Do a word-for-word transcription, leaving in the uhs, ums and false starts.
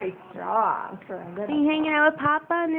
Very strong for a Are little. you hanging out with Papa?